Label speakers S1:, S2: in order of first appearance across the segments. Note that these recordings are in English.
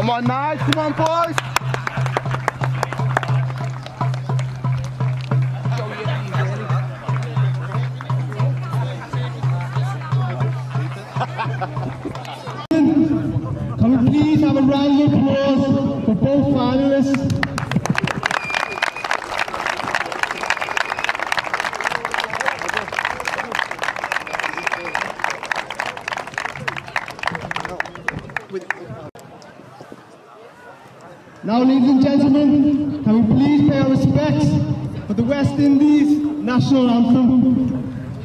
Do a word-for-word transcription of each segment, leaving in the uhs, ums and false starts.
S1: Come on, Nige. Come on, boys.
S2: Can we please have a round of applause for both finalists? Now, ladies and gentlemen, can we please pay our respects for the West Indies national anthem?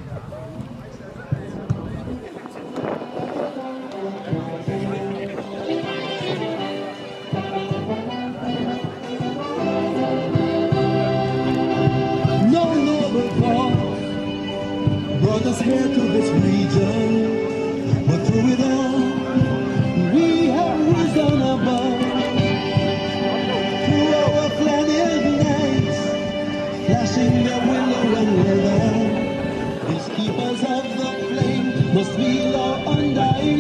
S3: No noble cause brought us here to this region, but through it all, we have risen above. Through our flooded nights, flashing the willow and willow, these keepers of the flame must feel our undying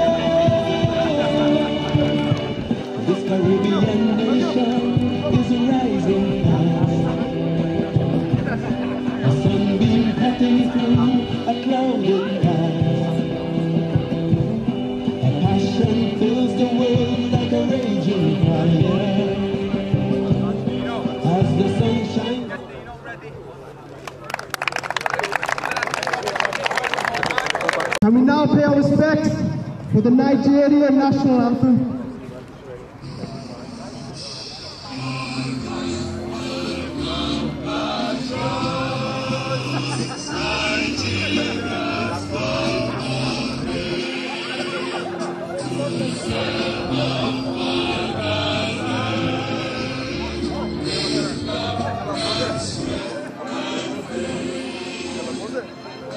S3: love. This Caribbean nation is rising fast. Cutting through a clouded path, a passion fills the world like a raging fire. As the sun shines.
S2: Can we now pay our respects for the Nigerian national anthem?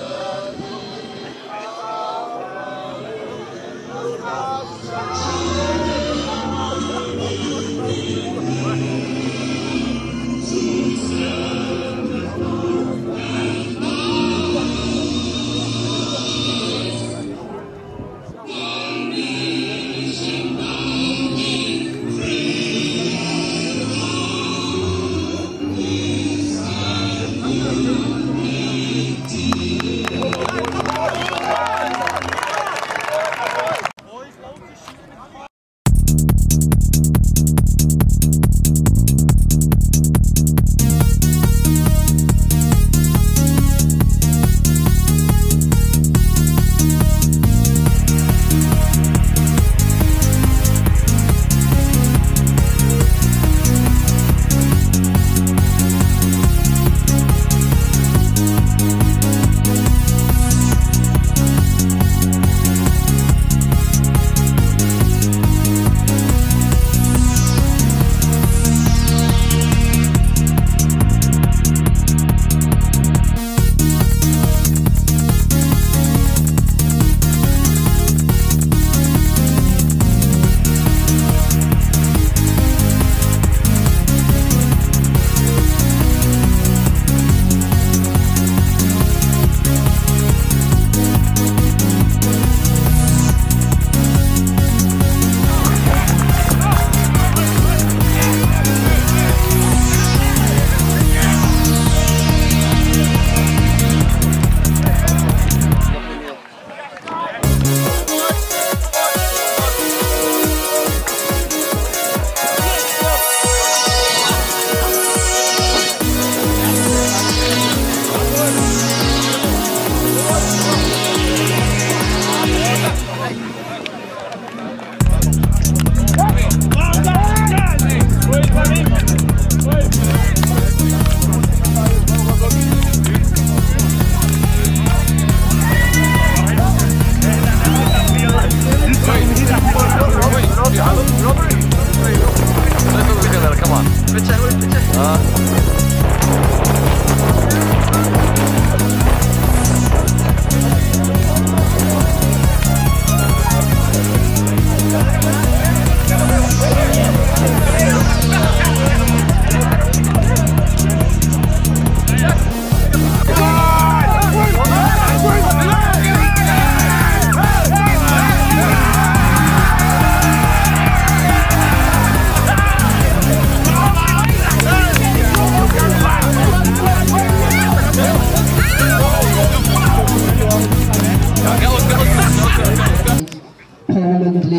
S3: Oh,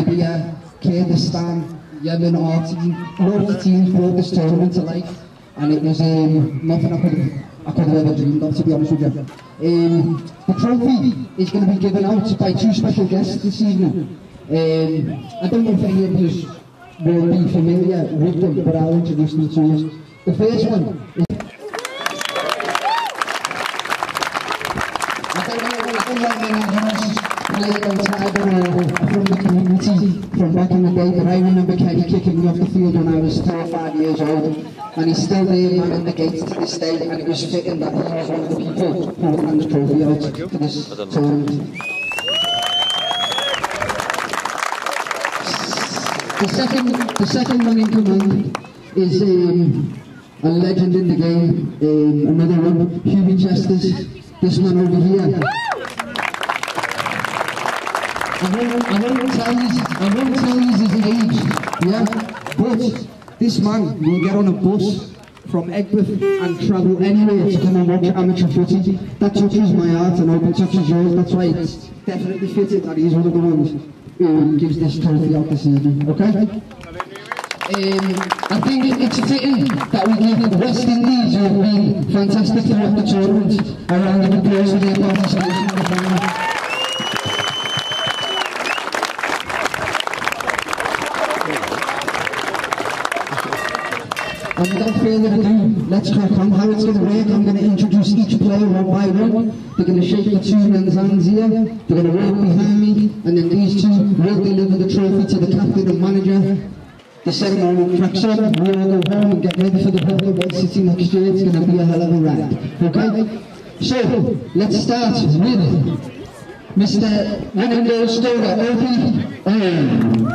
S1: Libya, Kyrgyzstan, Yemen, our team, loads of teams brought this tournament to life, and it was um, nothing I could have, I could have ever dreamed of, to be honest with you. Um, the trophy is going to be given out by two special guests this evening. Um, I don't know if any of you will be familiar with them, but I'll introduce them to you. The first one is I don't know if many of us played outside or from the community from back in the day, but I remember Kenny kicking me off the field when I was three or five years old, and he's still there, man, in the gates to this day, and it was fitting that he was one of the people who would hand the trophy out for this tournament. The second, the second one in command is um, a legend in the game, um, another one, Hughie Chesters, this man over here. I won't, I won't tell you, I won't tell you his age, yeah, but this man will get on a bus from Egbert and travel anywhere to come and watch amateur footy. That touches my heart, and I hope it touches yours. That's why it's definitely fitted that he's one of the ones who gives this trophy out this evening, okay? Um, I think it's fitting that we give the West Indies, who have been fantastic throughout the tournament, a round of applause for their participation in the final. And without further ado, let's crack on. How it's going to work, I'm going to introduce each player one by one. They're going to shake the two men's hands here, they're going to walk behind me, and then these two will deliver the trophy to the captain and manager. The ceremony cracks on, we all go home and get ready for the Hawker Red City next year. It's going to be a hell of a ride, okay? So, let's start with Mister Winnenden Stoner, Opie Owen.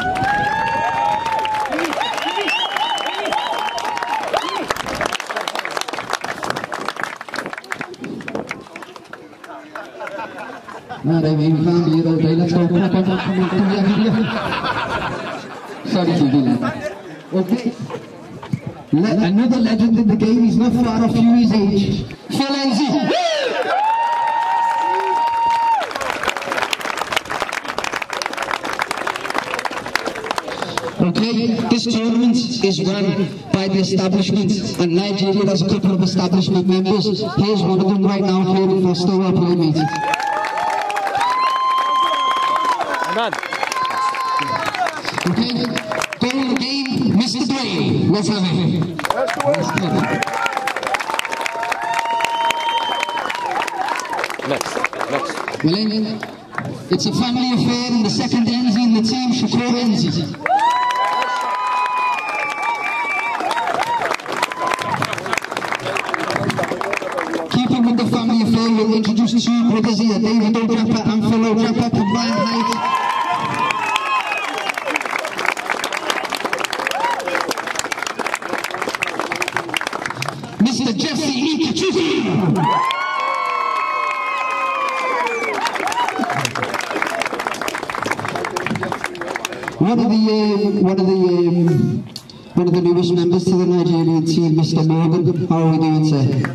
S1: No, they mean we can't be here all day. Let's go crack on. Come on, come here. Sorry to do that. Okay. Le another legend in the game. He's not far off Hughie's age. Phil Enzi. Okay, this tournament is run by the establishment, and Nigeria has a couple of establishment members. Here's one of them right now, Kieran Foster. Well played, mate. Okay, goal of the game, Mister Dwayne. Let's have it. Next, next. Well, it's a family affair, and the second Enzi in the team, Shakur Enzi. Keeping with the family affair, we'll introduce two brothers here, David O'Drapper and Phil O'Drapper, combined height. Mister Jesse Ikachuki. One of the um, one of the um, one of the newest members to the Nigerian team, Mister Morgan. How are we doing, sir?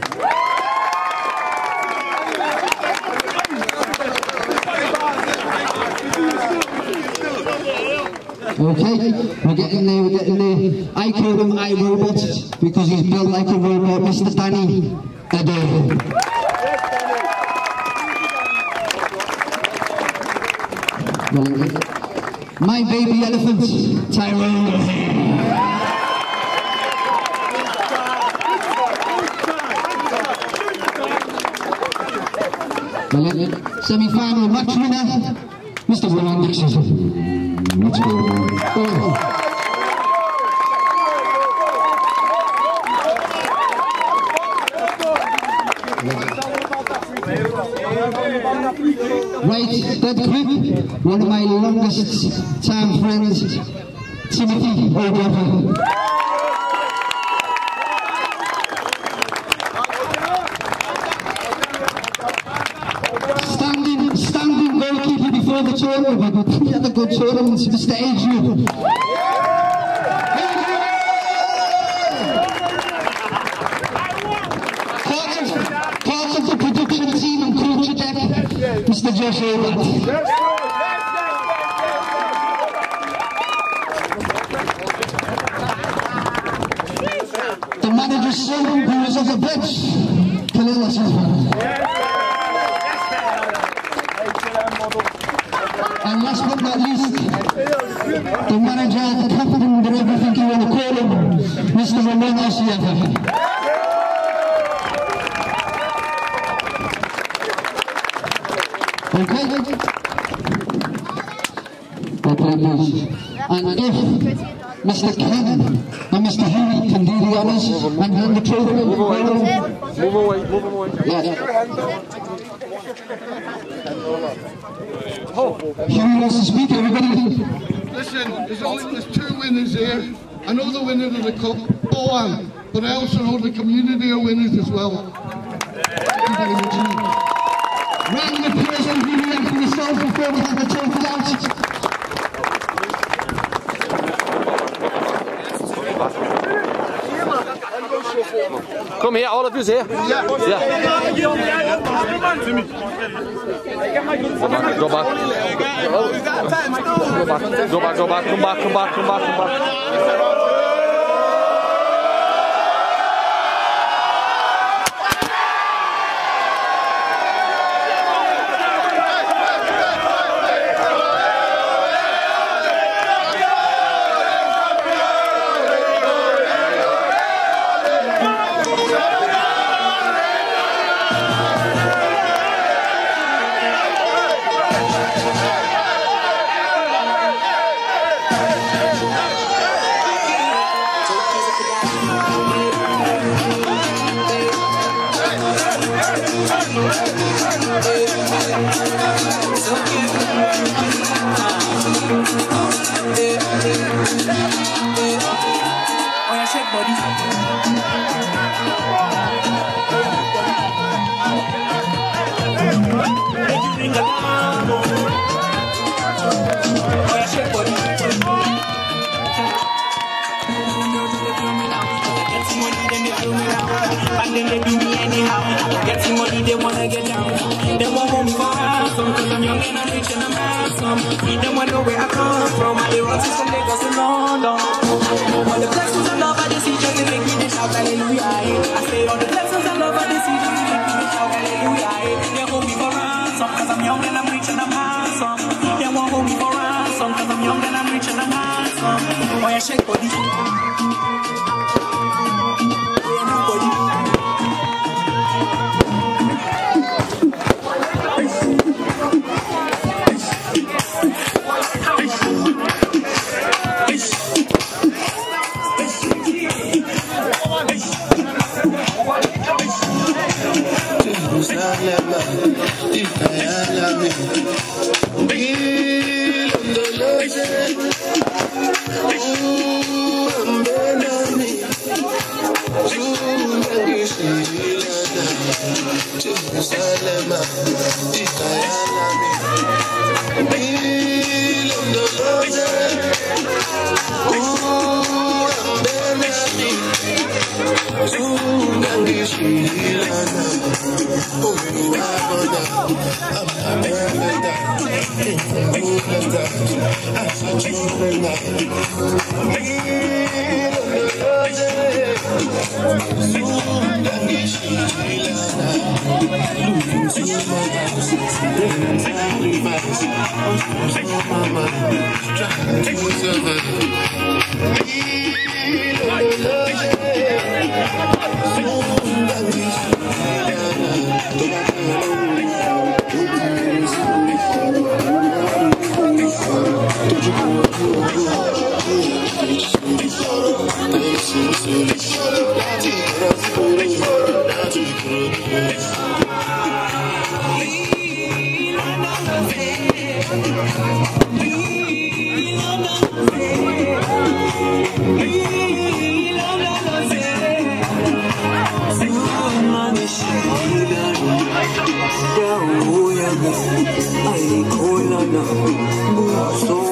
S1: Okay, we're getting there, we're getting there. I call him iRobot because he's built like a robot, Mister Danny Ado. My baby elephant, Tyrone. Semi-final match winner, Mister Rowan Dixon. Let's go. Oh. Right, that group, one of my longest time friends, Timothy O'Gavin. Standing, standing goalkeeper before the tournament, but he had a good tournament to the stage. You. Part of the production team and culture deck, Mister Josh Obat. his son who was on the bench. Khalil Asif. And last but not least, the manager, the captain, the everything you want to call him, Mister Ramon Asif. Okay? Okay, please. And if Mister Ken and Mister Huey can do the honours and hand the trophy. Move away, move away, move away. Yeah. Huey wants to speak, everybody.
S4: Listen, there's only there's two winners here. I know the winner of the cup, Owen, but I also know the community are winners as well. Thank you very much. Round of applause on Huey and for yourself before we have the trophy out.
S5: Come here, all of you here. Yeah. Yeah. Go back. Go back. Go back. Go back. Come back. Come back. Come back. Come back.
S6: Them want know where I come from. I they run to some Lagos and London. All the blessings and love I they see just to make me shout hallelujah. I say all the blessings and love I they see just to make me shout hallelujah. They hold me for ransom cause I'm young and I'm rich and I'm handsome. They won't hold me for ransom cause I'm young and I'm rich and I'm handsome. Oh yeah, shake body. Oh yeah, move body. I